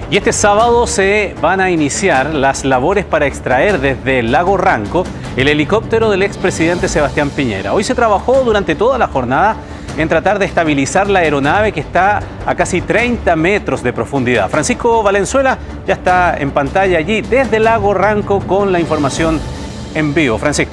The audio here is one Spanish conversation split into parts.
Y este sábado se van a iniciar las labores para extraer desde el lago Ranco el helicóptero del expresidente Sebastián Piñera. Hoy se trabajó durante toda la jornada en tratar de estabilizar la aeronave que está a casi 30 metros de profundidad. Francisco Valenzuela ya está en pantalla allí desde el lago Ranco con la información en vivo. Francisco.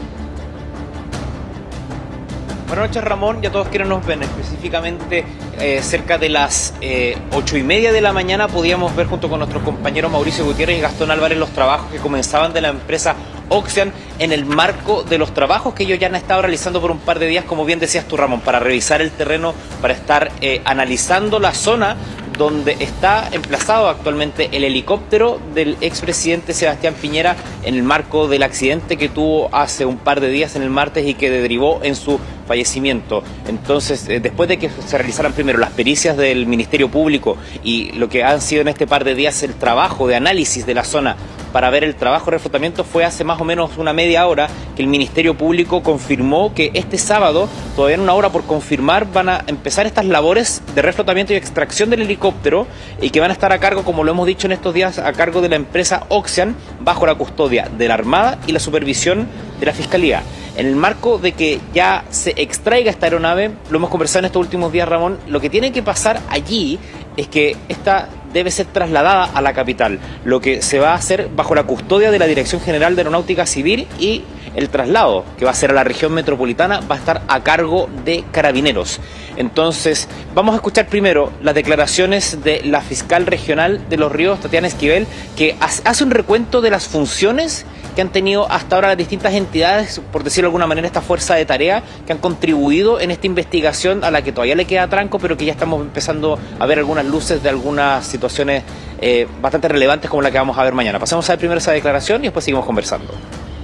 Buenas noches, Ramón, y a todos quienes nos ven. Específicamente cerca de las 8:30 de la mañana podíamos ver junto con nuestros compañeros Mauricio Gutiérrez y Gastón Álvarez los trabajos que comenzaban de la empresa Oxian en el marco de los trabajos que ellos ya han estado realizando por un par de días, como bien decías tú, Ramón, para revisar el terreno, para estar analizando la zona donde está emplazado actualmente el helicóptero del expresidente Sebastián Piñera en el marco del accidente que tuvo hace un par de días en el martes y que derivó en su fallecimiento. Entonces, después de que se realizaran primero las pericias del Ministerio Público y lo que han sido en este par de días el trabajo de análisis de la zona para ver el trabajo de reflotamiento, fue hace más o menos una media hora que el Ministerio Público confirmó que este sábado, todavía en una hora por confirmar, van a empezar estas labores de reflotamiento y extracción del helicóptero y que van a estar a cargo, como lo hemos dicho en estos días, a cargo de la empresa Oxian, bajo la custodia de la Armada y la supervisión de la Fiscalía. En el marco de que ya se extraiga esta aeronave, lo hemos conversado en estos últimos días, Ramón, lo que tiene que pasar allí es que esta debe ser trasladada a la capital, lo que se va a hacer bajo la custodia de la Dirección General de Aeronáutica Civil, y el traslado, que va a ser a la región metropolitana, va a estar a cargo de Carabineros. Entonces, vamos a escuchar primero las declaraciones de la fiscal regional de Los Ríos, Tatiana Esquivel, que hace un recuento de las funciones que han tenido hasta ahora las distintas entidades, por decirlo de alguna manera, esta fuerza de tarea que han contribuido en esta investigación a la que todavía le queda tranco, pero que ya estamos empezando a ver algunas luces de algunas situaciones bastante relevantes como la que vamos a ver mañana. Pasemos a ver primero esa declaración y después seguimos conversando.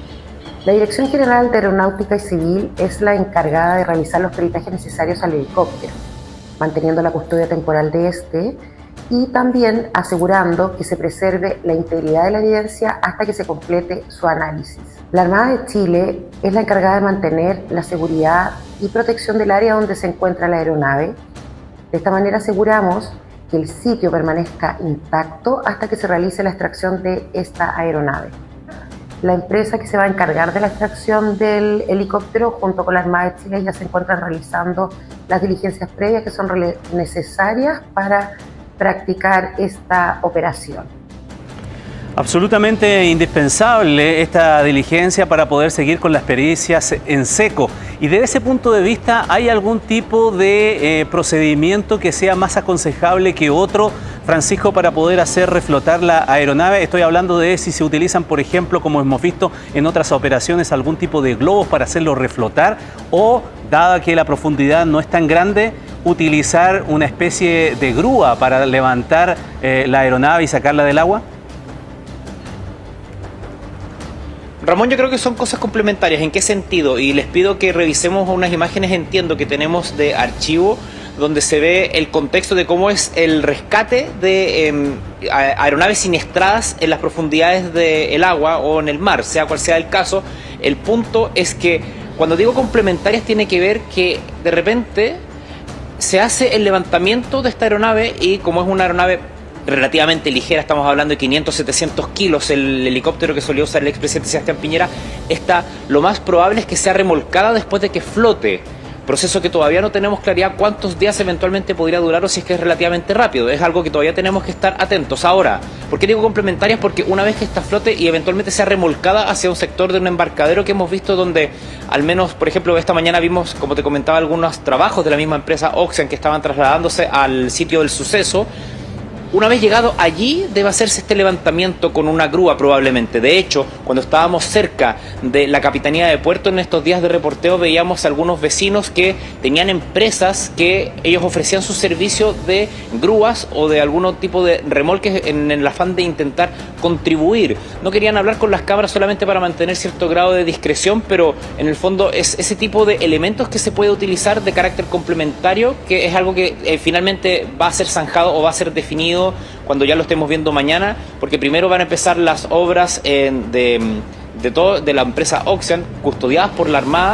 La Dirección General de Aeronáutica y Civil es la encargada de realizar los peritajes necesarios al helicóptero, manteniendo la custodia temporal de este y también asegurando que se preserve la integridad de la evidencia hasta que se complete su análisis. La Armada de Chile es la encargada de mantener la seguridad y protección del área donde se encuentra la aeronave. De esta manera aseguramos que el sitio permanezca intacto hasta que se realice la extracción de esta aeronave. La empresa que se va a encargar de la extracción del helicóptero junto con la Armada de Chile ya se encuentran realizando las diligencias previas que son necesarias para practicar esta operación. Absolutamente indispensable esta diligencia para poder seguir con las pericias en seco. Y desde ese punto de vista, ¿hay algún tipo de procedimiento que sea más aconsejable que otro, Francisco, para poder hacer reflotar la aeronave? Estoy hablando de si se utilizan, por ejemplo, como hemos visto en otras operaciones, algún tipo de globos para hacerlo reflotar, o, dada que la profundidad no es tan grande, utilizar una especie de grúa para levantar la aeronave y sacarla del agua. Ramón, yo creo que son cosas complementarias. ¿En qué sentido? Y les pido que revisemos unas imágenes, entiendo, que tenemos de archivo, donde se ve el contexto de cómo es el rescate de aeronaves siniestradas en las profundidades del agua o en el mar, sea cual sea el caso. El punto es que cuando digo complementarias tiene que ver que de repente se hace el levantamiento de esta aeronave y como es una aeronave relativamente ligera, estamos hablando de 500-700 kilos, el helicóptero que solía usar el expresidente Sebastián Piñera, lo más probable es que sea remolcada después de que flote. Proceso que todavía no tenemos claridad cuántos días eventualmente podría durar o si es que es relativamente rápido. Es algo que todavía tenemos que estar atentos. Ahora, ¿por qué digo complementarias? Porque una vez que esta flote y eventualmente sea remolcada hacia un sector de un embarcadero que hemos visto donde, al menos, por ejemplo, esta mañana vimos, como te comentaba, algunos trabajos de la misma empresa Oxian que estaban trasladándose al sitio del suceso. Una vez llegado allí, debe hacerse este levantamiento con una grúa probablemente. De hecho, cuando estábamos cerca de la Capitanía de Puerto en estos días de reporteo, veíamos a algunos vecinos que tenían empresas que ellos ofrecían su servicio de grúas o de algún tipo de remolques en el afán de intentar contribuir. No querían hablar con las cámaras solamente para mantener cierto grado de discreción, pero en el fondo es ese tipo de elementos que se puede utilizar de carácter complementario, que es algo que finalmente va a ser zanjado o va a ser definido cuando ya lo estemos viendo mañana, porque primero van a empezar las obras de la empresa Oxian, custodiadas por la Armada,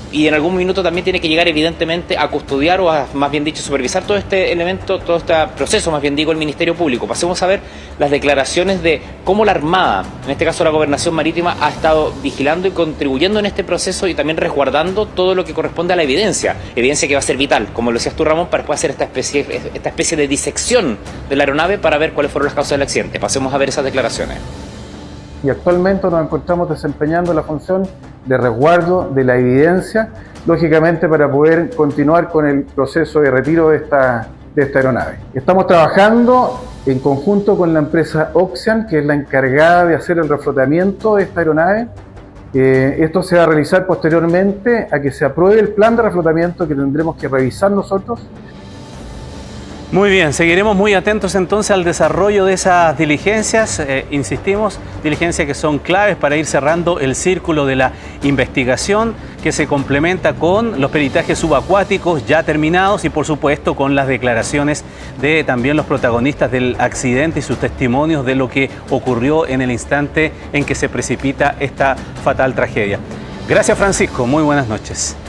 y en algún minuto también tiene que llegar evidentemente a custodiar o a, más bien dicho, supervisar todo este elemento, todo este proceso, más bien digo, el Ministerio Público. Pasemos a ver las declaraciones de cómo la Armada, en este caso la Gobernación Marítima, ha estado vigilando y contribuyendo en este proceso y también resguardando todo lo que corresponde a la evidencia que va a ser vital, como lo decías tú, Ramón, para después hacer esta especie de disección de la aeronave para ver cuáles fueron las causas del accidente. Pasemos a ver esas declaraciones. Y actualmente nos encontramos desempeñando la función de resguardo de la evidencia, lógicamente para poder continuar con el proceso de retiro de esta aeronave. Estamos trabajando en conjunto con la empresa Oxian, que es la encargada de hacer el reflotamiento de esta aeronave. Esto se va a realizar posteriormente a que se apruebe el plan de reflotamiento que tendremos que revisar nosotros. Muy bien, seguiremos muy atentos entonces al desarrollo de esas diligencias, insistimos, diligencias que son claves para ir cerrando el círculo de la investigación, que se complementa con los peritajes subacuáticos ya terminados y por supuesto con las declaraciones de también los protagonistas del accidente y sus testimonios de lo que ocurrió en el instante en que se precipita esta fatal tragedia. Gracias, Francisco, muy buenas noches.